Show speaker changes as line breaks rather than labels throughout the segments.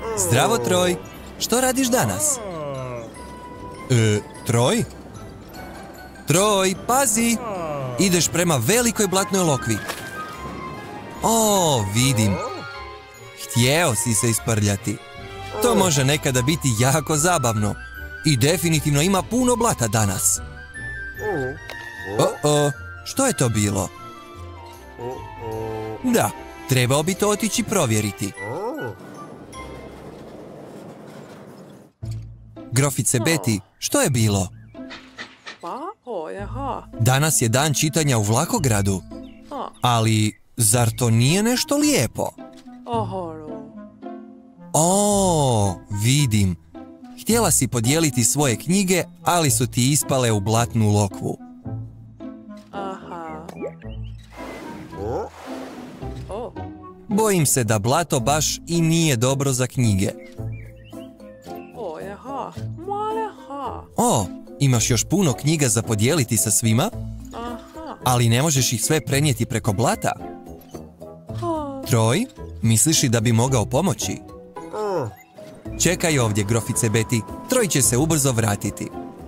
Zdravo, Troj. Što radiš danas? Troj? Troj, pazi! Ideš prema velikoj blatnoj lokvi. O, vidim. Htjeo si se isprljati. To može nekada biti jako zabavno. I definitivno ima puno blata danas. Što je to bilo? Da, trebao bi to otići provjeriti. Grofice Betty, što je bilo? Danas je dan čitanja u Vlakogradu. Ali, zar to nije nešto lijepo? O, vidim. Htjela si podijeliti svoje knjige, ali su ti ispale u blatnu lokvu. Bojim se da blato baš i nije dobro za knjige. O, imaš još puno knjiga za podijeliti sa svima? Ali ne možeš ih sve prenijeti preko blata. Troj, misliš li da bi mogao pomoći? Čekaj ovdje, grofice Betty. Troj će se ubrzo vratiti.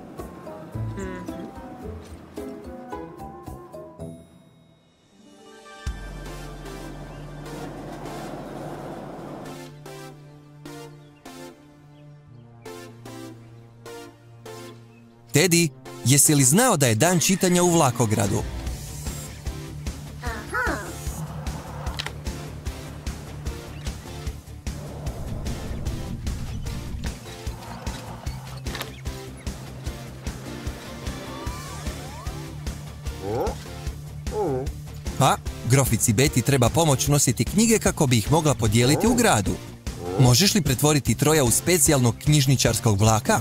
Teddy, jesi li znao da je dan čitanja u Vlakogradu? Pa, grofici Betty treba pomoć nositi knjige kako bi ih mogla podijeliti u gradu. Možeš li pretvoriti Troja u specijalnog knjižničarskog vlaka?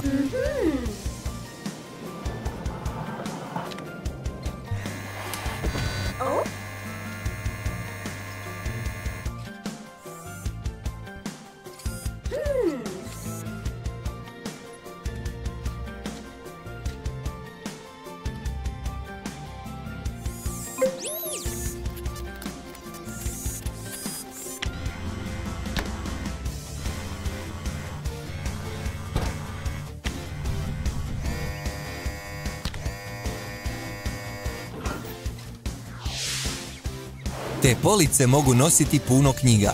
Te police mogu nositi puno knjiga.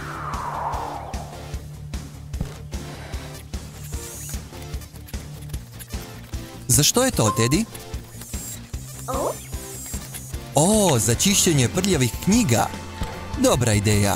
Za što je to, Teddy? O, za čišćenje prljavih knjiga. Dobra ideja.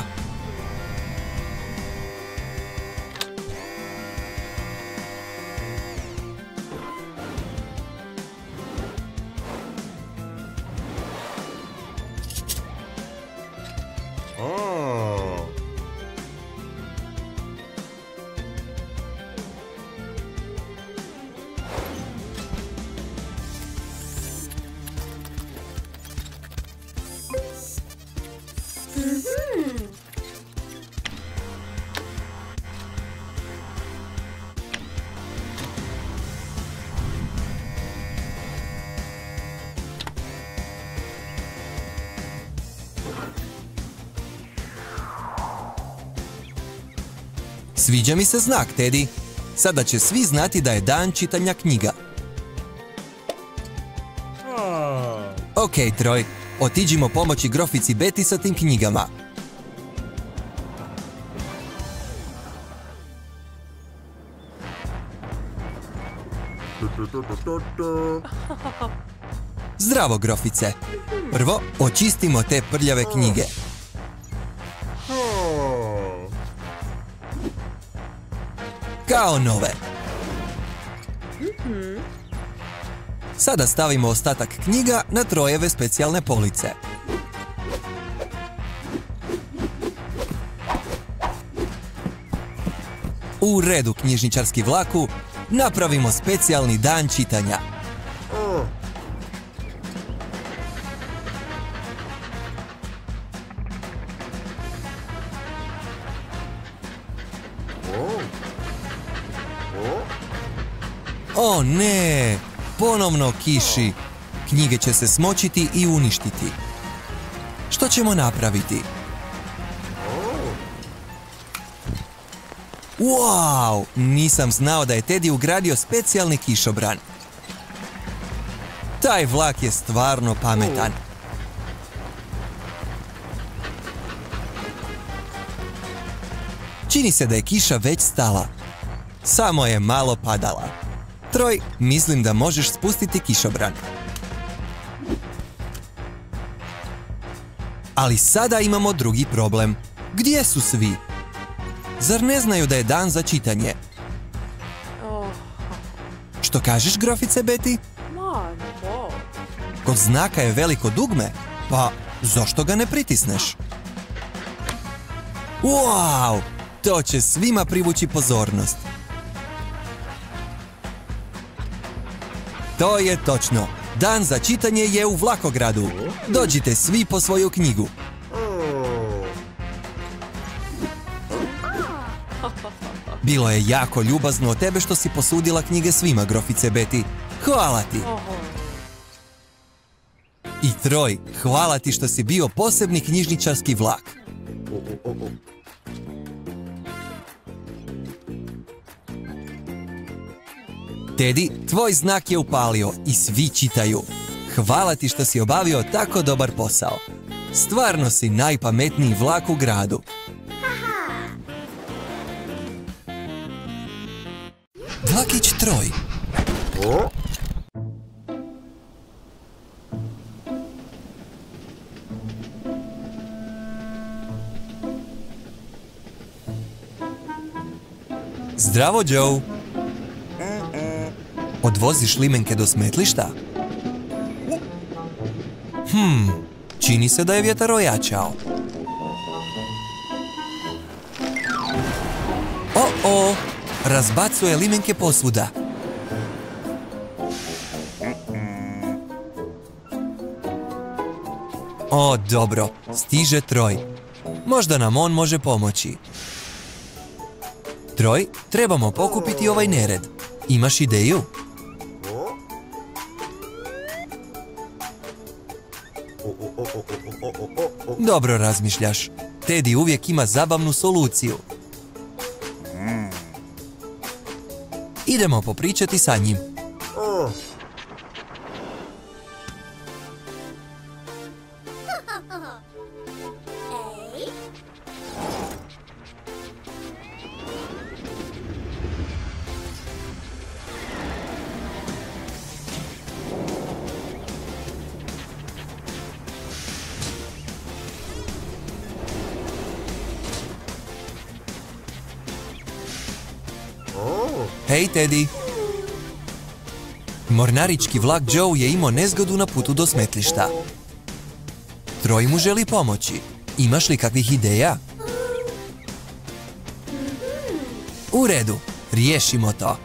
Sviđa mi se znak, Teddy. Sada će svi znati da je dan čitanja knjiga. Ok, Troj, otiđimo pomoći grofici Betty sa tim knjigama. Zdravo, grofice. Prvo, očistimo te prljave knjige. Kao nove. Sada stavimo ostatak knjiga na Trojeve specijalne police. U redu, knjižničarski vlaku, napravimo specijalni dan čitanja. O ne, ponovno kiši. Knjige će se smočiti i uništiti. Što ćemo napraviti? Wow, nisam znao da je Teddy ugradio specijalni kišobran. Taj vlak je stvarno pametan. Čini se da je kiša već stala. Samo je malo padala. Troj, mislim da možeš spustiti kišobran. Ali sada imamo drugi problem. Gdje su svi? Zar ne znaju da je dan za čitanje? Što kažeš, grofice Betty? Kod znaka je veliko dugme, pa zašto ga ne pritisneš? Wow, to će svima privući pozornost. To je točno. Dan za čitanje je u Vlakogradu. Dođite svi po svoju knjigu. Bilo je jako ljubazno od tebe što si posudila knjige svima, grofice Betty. Hvala ti. I Troj, hvala ti što si bio posebni knjižničarski vlak. Teddy, tvoj znak je upalio i svi čitaju. Hvala ti što si obavio tako dobar posao. Stvarno si najpametniji vlak u gradu. Vlakić Troj. Zdravo, Joe. Odvoziš limenke do smetlišta? Čini se da je vjetar ojačao. O, razbacuje limenke posvuda. O, dobro, stiže Troj. Možda nam on može pomoći. Troj, trebamo pokupiti ovaj nered. Imaš ideju? Dobro razmišljaš. Teddy uvijek ima zabavnu soluciju. Idemo popričati sa njim. Hej, Teddy. Mornarički vlak Joe je imao nezgodu na putu do smetlišta. Troj mu želi pomoći. Imaš li kakvih ideja? U redu, riješimo to.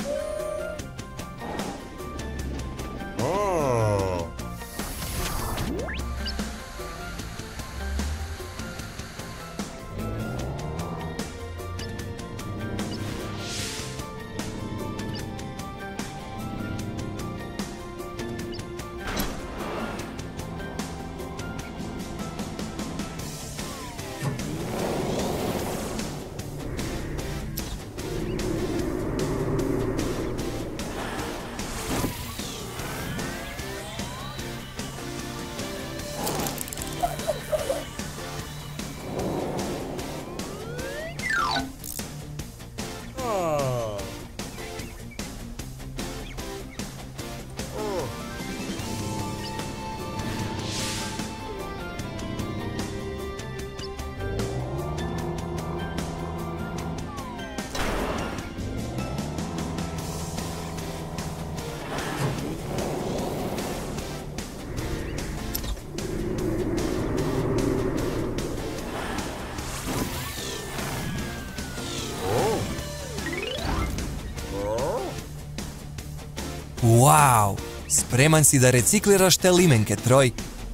Wow, spreman si da recikliraš te limenke, Troj.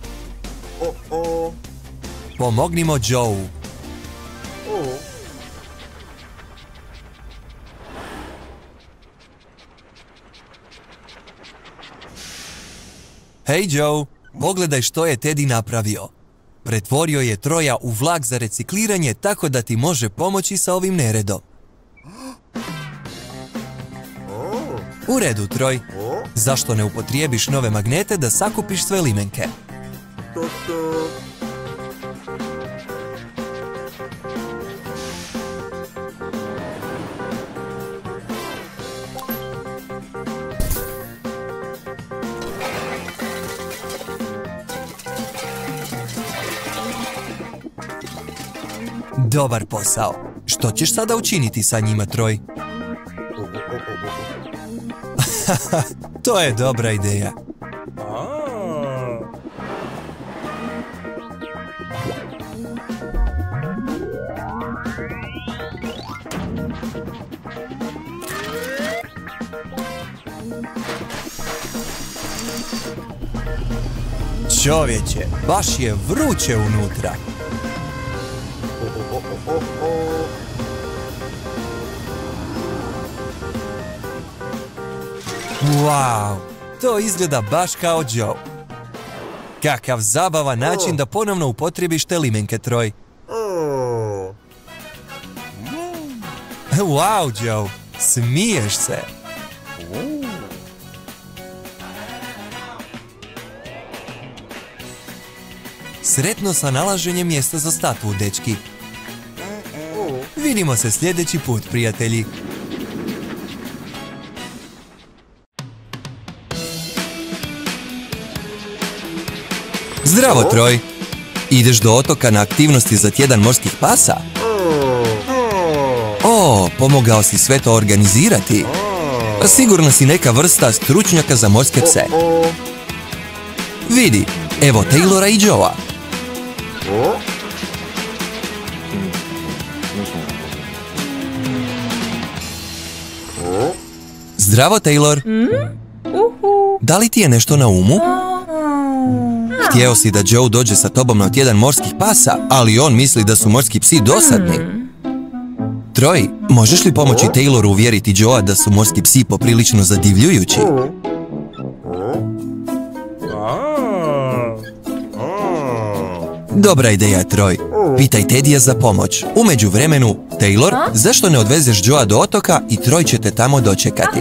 Pomognimo Joe. Hej Joe, pogledaj što je Teddy napravio. Pretvorio je Troja u vlak za recikliranje tako da ti može pomoći sa ovim neredom. U redu, Troj. Zašto ne upotrijebiš nove magnete da sakupiš sve limenke? Dobar posao. Što ćeš sada učiniti sa njima, Troj? To je dobra ideja. Čovječe, baš je vruće unutra. Wow, to izgleda baš kao Joe. Kakav zabavan način da ponovno upotrebiš te limenke, Troj. Wow, Joe, smiješ se. Sretno sa nalaženjem mjesta za statvu, dečki. Vidimo se sljedeći put, prijatelji. Zdravo, Troj. Ideš do otoka na aktivnosti za tjedan morskih pasa? O, pomogao si sve to organizirati. Sigurno si neka vrsta stručnjaka za morske pse. Vidi, evo Taylora i Joea. Zdravo, Taylor. Da li ti je nešto na umu? Htjeo si da Joe dođe sa tobom na tjedan morskih pasa, ali on misli da su morski psi dosadni. Troj, možeš li pomoći Tayloru uvjeriti Joea da su morski psi poprilično zadivljujući? Dobra ideja, Troj. Pitaj Tedija za pomoć. U međuvremenu, Taylor, zašto ne odvezeš Joea do otoka i Troj će te tamo dočekati?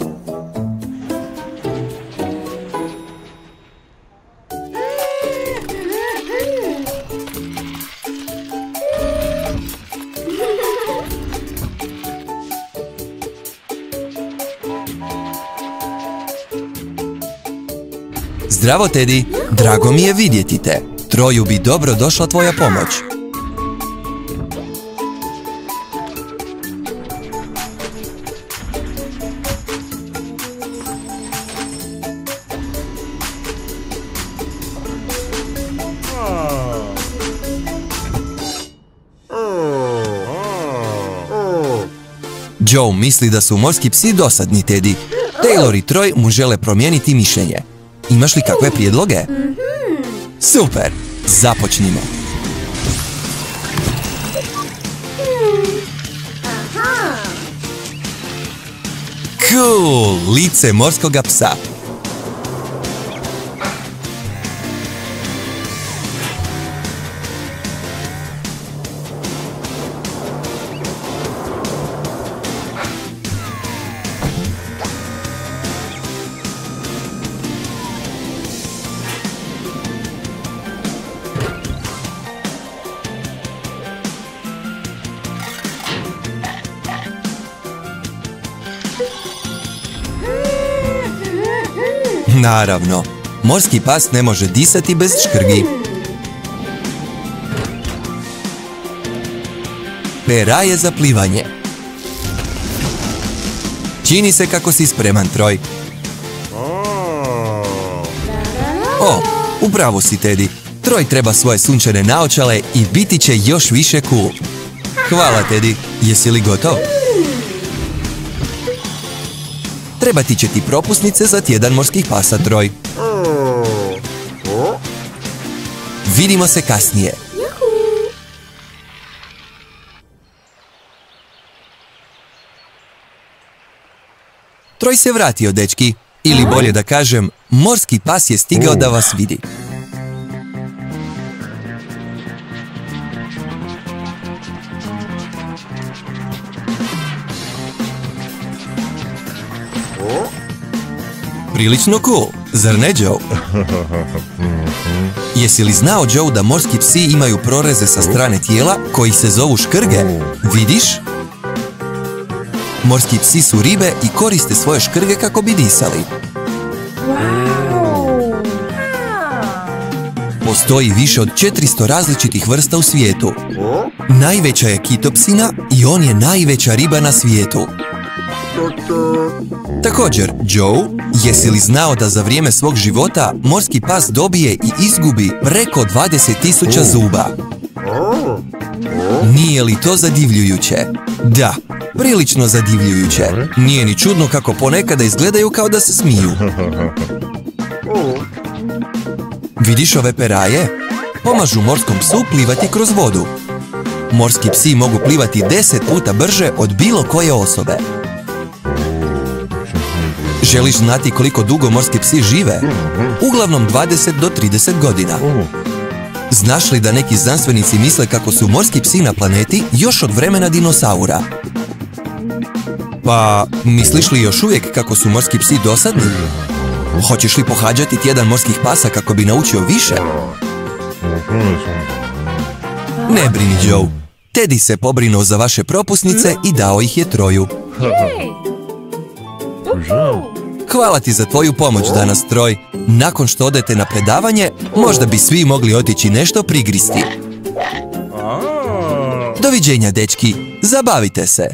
Zdravo, Teddy. Drago mi je vidjeti te. Troju bi dobro došla tvoja pomoć. Joe misli da su morski psi dosadni, Teddy. Taylor i Troj mu žele promijeniti mišljenje. Imaš li kakve prijedloge? Super! Započnimo! Cool! Lice morskoga psa. Naravno, morski pas ne može disati bez škrgi. Peraje za plivanje. Čini se kako si spreman, Troj. O, upravo si, Teddy. Troj treba svoje sunčane naočale i biti će još više cool. Hvala, Teddy. Jesi li gotov? Trebati će ti propusnice za tjedan morskih pasa, Troj. Vidimo se kasnije. Troj se vratio, dečki. Ili bolje da kažem, morski pas je stigao da vas vidi. Prilično cool, zar ne, Joe? Jesi li znao, Joe, da morski psi imaju proreze sa strane tijela koji se zovu škrge? Vidiš? Morski psi su ribe i koriste svoje škrge kako bi disali. Postoji više od 400 različitih vrsta u svijetu. Najveća je kitopsina i on je najveća riba na svijetu. Također, Joe, jesi li znao da za vrijeme svog života morski pas dobije i izgubi preko 20.000 zuba? Nije li to zadivljujuće? Da, prilično zadivljujuće. Nije ni čudno kako ponekada izgledaju kao da se smiju. Vidiš ove peraje? Pomažu morskom psu plivati kroz vodu. Morski psi mogu plivati 10 puta brže od bilo koje osobe. Želiš znati koliko dugo morski psi žive? Uglavnom 20 do 30 godina. Znaš li da neki znanstvenici misle kako su morski psi na planeti još od vremena dinosaura? Pa, misliš li još uvijek kako su morski psi dosadni? Hoćeš li pohađati tjedan morskih pasa kako bi naučio više? Ne brini, Joe. Teddy se pobrinuo za vaše propusnice i dao ih je 3. Hvala ti za tvoju pomoć danas, Troy. Nakon što odete na predavanje, možda bi svi mogli otići nešto prigristi. Doviđenja, dečki. Zabavite se.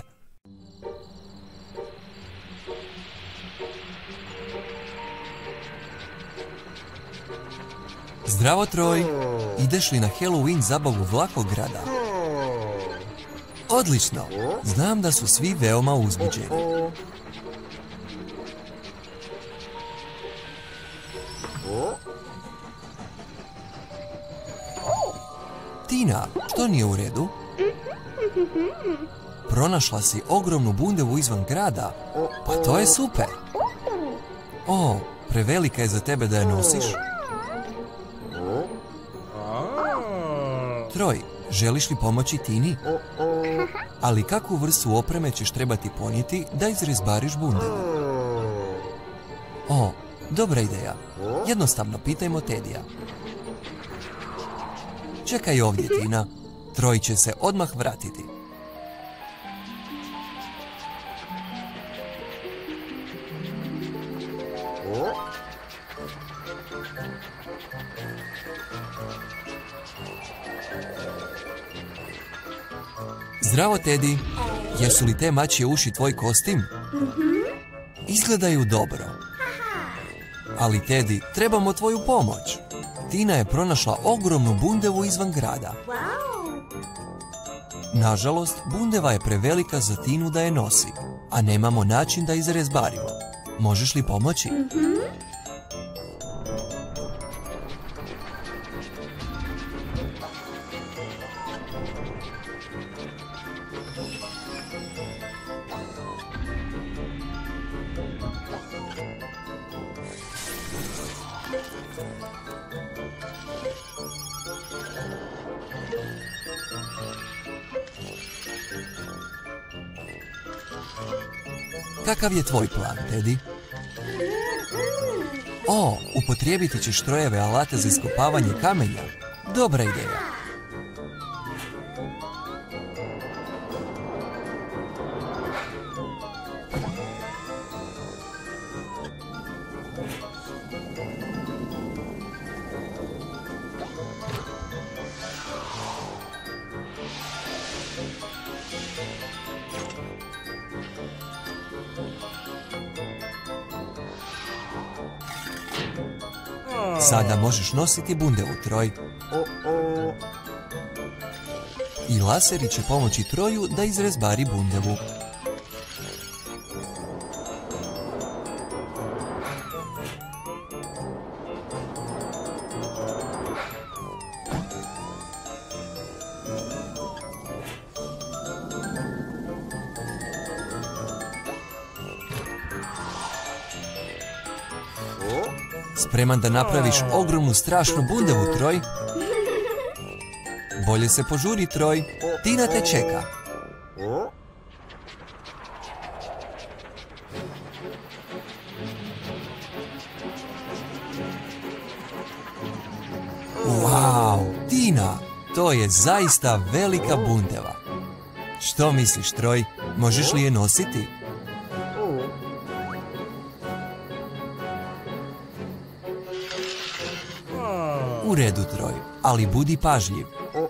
Zdravo, Troy. Ideš li na Halloween zabavu Vlakograda? Odlično. Znam da su svi veoma uzbuđeni. Tina, što nije u redu? Pronašla si ogromnu bundevu izvan grada? Pa to je super. O, prevelika je za tebe da je nosiš? Troy, želiš li pomoći Tini? Ali kakvu vrstu opreme ćeš trebati ponijeti da izrezbariš bundevu? O, dobra ideja. Jednostavno pitajmo Tedija. Čekaj ovdje, Tina. Troy će se odmah vratiti. Zdravo, Teddy. Jesu li te mačje uši tvoj kostim? Izgledaju dobro. Ali, Teddy, trebamo tvoju pomoć. Tina je pronašla ogromnu bundevu izvan grada. Nažalost, bundeva je prevelika za Tinu da je nosi, a nemamo način da izrezbarimo. Možeš li pomoći? Kakav je tvoj plan, Teddy? O, upotrijebiti ćeš Troyeve alate za iskopavanje kamenja. Dobra ideja. Sada možeš nositi bundevu, Troy. I laseri će pomoći Troju da izrezbari bundevu. Spreman da napraviš ogromnu strašnu bundevu, Troy? Bolje se požuri, Troy. Tina te čeka. Wow, Tina, to je zaista velika bundeva. Što misliš, Troj? Možeš li je nositi? U redu, Troj, ali budi pažljiv.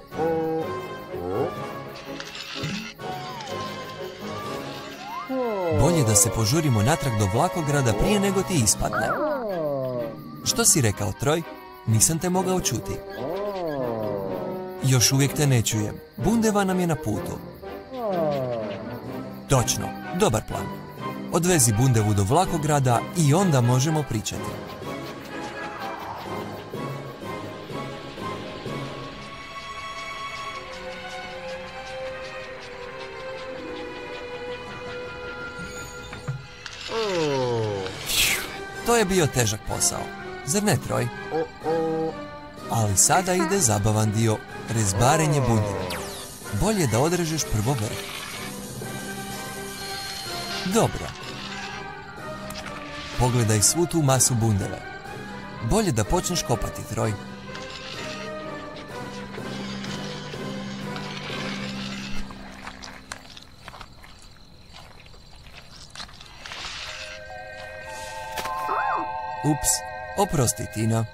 Bolje da se požurimo natrag do Vlakograda prije nego ti ispadne. Što si rekao, Troj? Nisam te mogao čuti. Još uvijek te ne čujem. Bundeva nam je na putu. Točno, dobar plan. Odvezi bundevu do Vlakograda i onda možemo pričati. To je bio težak posao, zar ne, Troj? Ali sada ide zabavan dio, rezbarenje bundeve. Bolje da odrežeš prvo vrh. Dobro. Pogledaj svu tu masu bundeve. Bolje da počneš kopati, Troj. Ups, oprosti, Tina.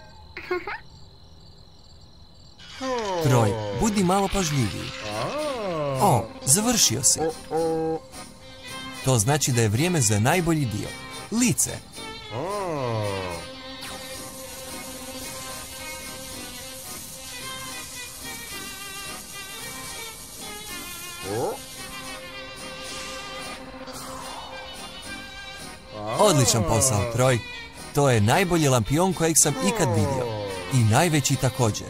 Troj, budi malo pažljiviji. O, završio si. To znači da je vrijeme za najbolji dio. Lice. Odličan posao, Troj. To je najbolji lampion kojeg sam ikad vidio. I najveći također.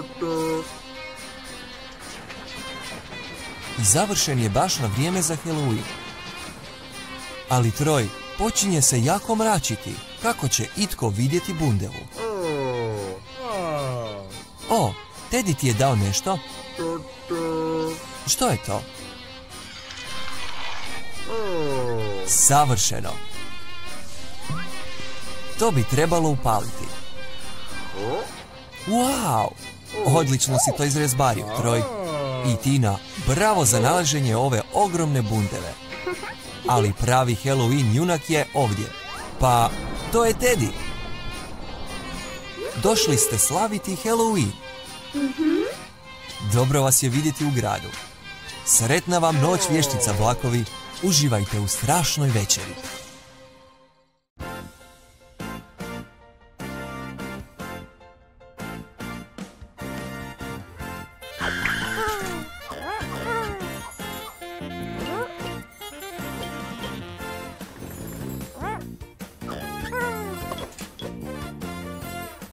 I završen je baš na vrijeme za Halloween. Ali, Troj, počinje se jako mračiti. Kako će itko vidjeti bundevu? O, Teddy ti je dao nešto? Što je to? Savršeno. To bi trebalo upaliti. Wow! Odlično si to izrezbario, Troj. I Tina, bravo za nalaženje ove ogromne bundeve. Ali pravi Halloween junak je ovdje. Pa, to je Teddy. Došli ste slaviti Halloween. Dobro vas je vidjeti u gradu. Sretna vam noć, vještica Vlakovi. Uživajte u strašnoj večeri.